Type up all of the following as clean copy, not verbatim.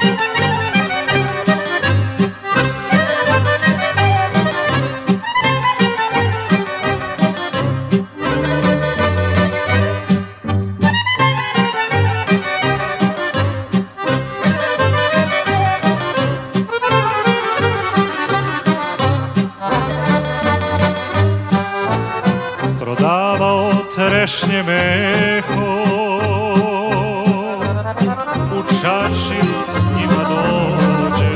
Prodavao trešnje meho, u čarši s njima dođe,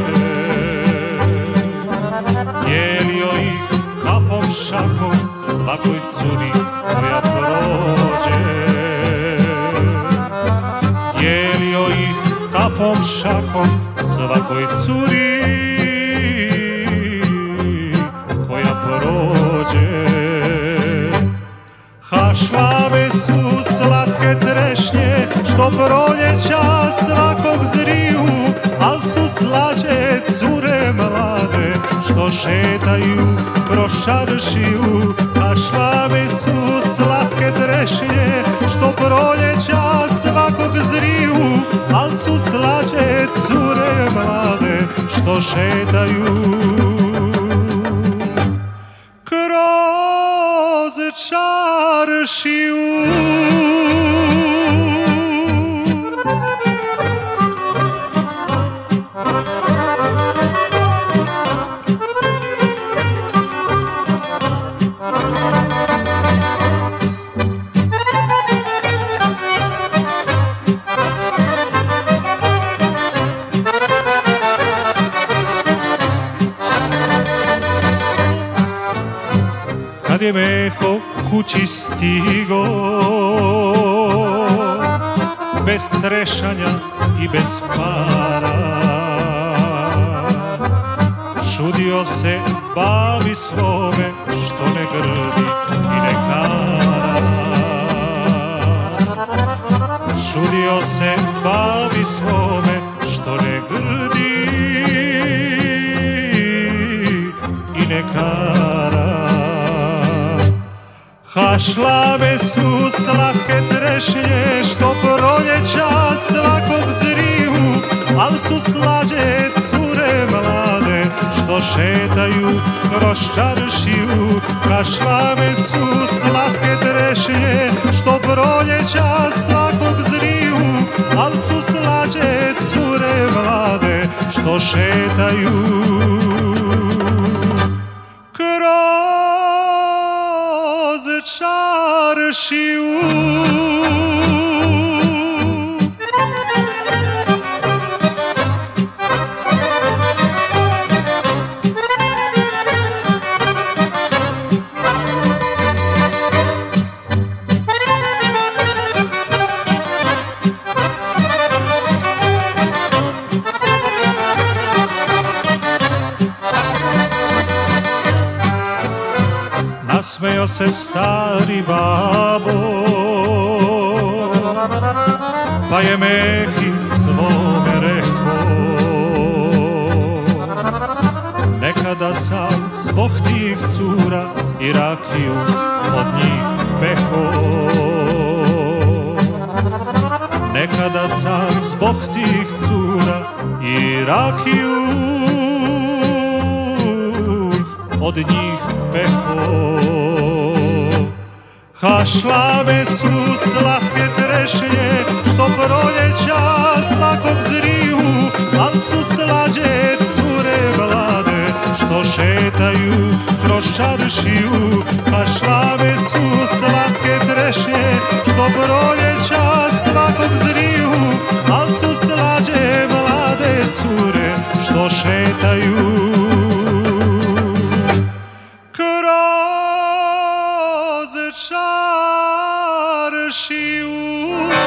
dijelio ih kapom šakom svakoj curi koja prođe. Dijelio ih kapom šakom svakoj curi koja prođe. Hašlame su slatke trešnje što proljeća svakog zriju, al su slađe cure mlade što šetaju kroz čaršiju. Hašlame su slatke trešnje što proljeća svakog zriju, al su slađe cure mlade što šetaju kroz čaršiju. Kad je meho kući stigo, bez trešanja i bez para, čudio se babi svome što ne grdi i ne kara. Čudio se babi svome što ne grdi i ne kara. Hašlame su slatke trešnje što proljeća svakog zriju, al su slađe cure mlade što šetaju kroz čaršiju. Hašlame su slatke trešnje što proljeća svakog zriju, al su slađe cure mlade što šetaju čaršiju. Nasmejo se stari babo, pa je Mehi svome reko: nekada sam zbog tih cura i rakiju od njih peho. Nekada sam zbog tih cura i rakiju od njih peho. Hašlame su slatke trešnje što proljeća svakog zriju, al su slađe cure mlade što šetaju kroz čaršiju. Hašlame su slatke trešnje što proljeća svakog zriju, al su slađe mlade cure što šetaju kroz čaršiju.